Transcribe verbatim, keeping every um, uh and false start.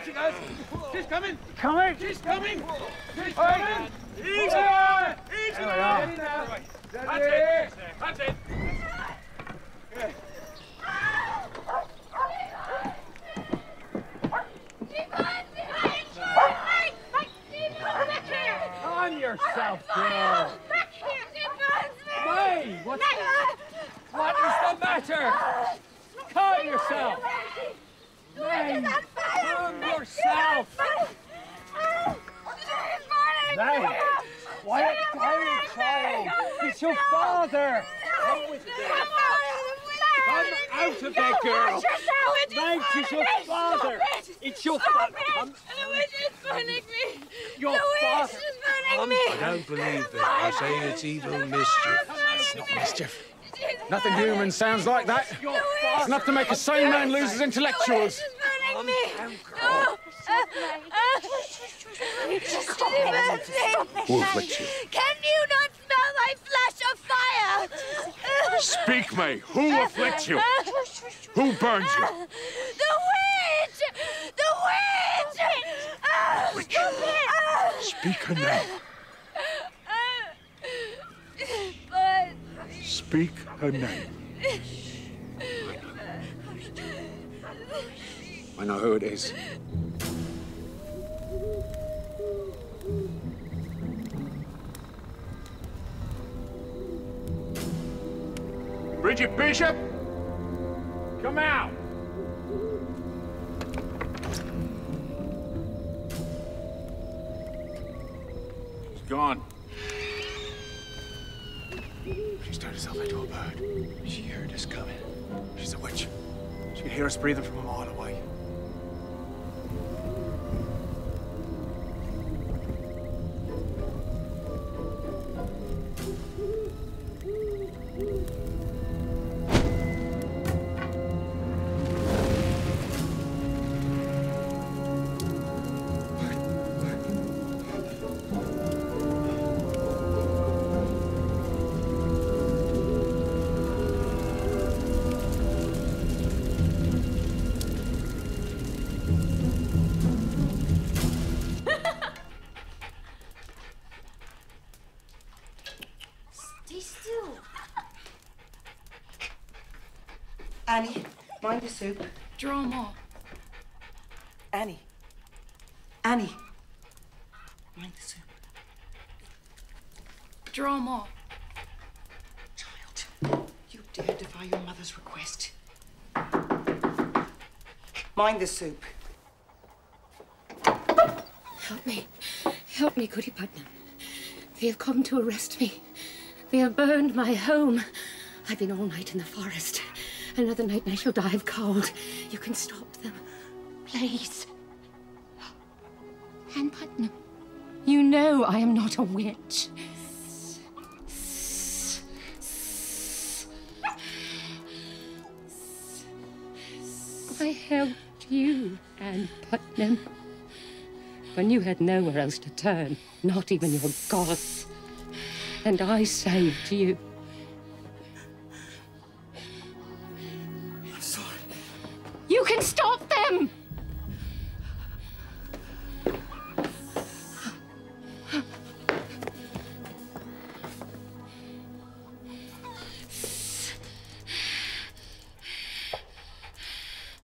she goes. She's coming. Coming? She's coming. She's Right. coming. Easy. Easy. There we are. Steady now. Right. Steady. That's it. That's it. Yeah. Calm yourself, girl. May, what's what is the matter? Calm yourself. May, calm yourself. May, quiet down, child. It's your father. Come with me. Come out of there, girl. May, it's your father. It's your father. Come. The witch is burning me. Your the witch father. is burning me. I don't believe it. I say it's evil mischief. It's not mischief. Nothing human sounds like that. It's enough to make a sane man lose his intellectuals. The witch is burning me. No. Who afflicts you? Can you not smell my flash of fire? Speak, May. Who afflicts you? Who burns you? The witch! The witch! Witch. Speak her name. But... Speak her name. I know who it is. Bridget Bishop! Come out. She's gone. She's turned herself into a bird. She heard us coming. She's a witch. She could hear us breathing from a mile away. Annie, mind the soup. Draw more. Annie. Annie. Mind the soup. Draw more. Child, you dare defy your mother's request. Mind the soup. Help me. Help me, Goody Putnam. They have come to arrest me. They have burned my home. I've been all night in the forest. Another night and I shall die of cold. You can stop them. Please. Anne Putnam, you know I am not a witch. I helped you, Anne Putnam, when you had nowhere else to turn, not even your gods. And I saved you. I'm sorry. You can stop them!